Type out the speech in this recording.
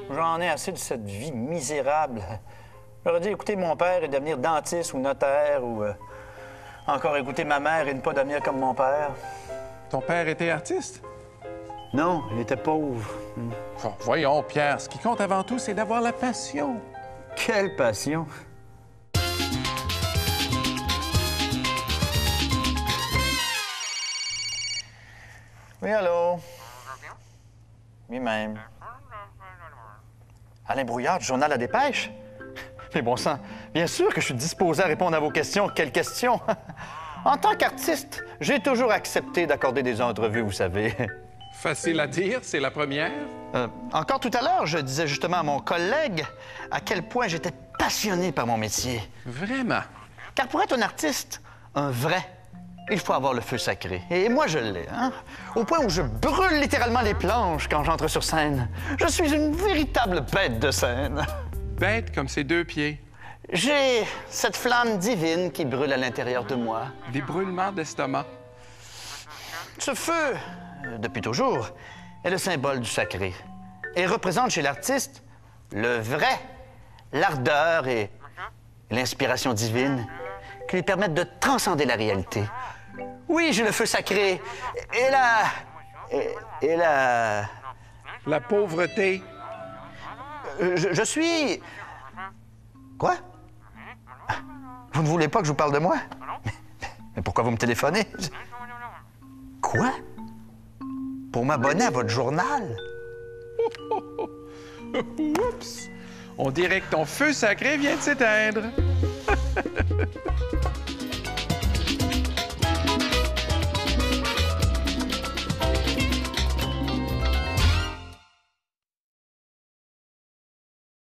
J'en ai assez de cette vie misérable. J'aurais dû écouter mon père et devenir dentiste ou notaire ou encore écouter ma mère et ne pas devenir comme mon père. Ton père était artiste? Non, il était pauvre. Oh, voyons, Pierre, ce qui compte avant tout, c'est d'avoir la passion. Quelle passion! Oui, allô? Lui-même. Alain Brouillard, du journal La Dépêche? Mais bon sang, bien sûr que je suis disposé à répondre à vos questions. Quelles questions? En tant qu'artiste, j'ai toujours accepté d'accorder des entrevues, vous savez. Facile à dire, c'est la première. Encore tout à l'heure, je disais justement à mon collègue à quel point j'étais passionné par mon métier. Vraiment? Car pour être un artiste, un vrai, il faut avoir le feu sacré. Et moi, je l'ai, hein? Au point où je brûle littéralement les planches quand j'entre sur scène. Je suis une véritable bête de scène. Bête comme ses deux pieds. J'ai cette flamme divine qui brûle à l'intérieur de moi. Des brûlements d'estomac. Ce feu, depuis toujours, est le symbole du sacré et représente chez l'artiste le vrai, l'ardeur et l'inspiration divine qui lui permettent de transcender la réalité. Oui, j'ai le feu sacré et la... La pauvreté. Je suis... Quoi? Vous ne voulez pas que je vous parle de moi? Mais pourquoi vous me téléphonez? Quoi? Pour m'abonner à votre journal? Oups! On dirait que ton feu sacré vient de s'éteindre.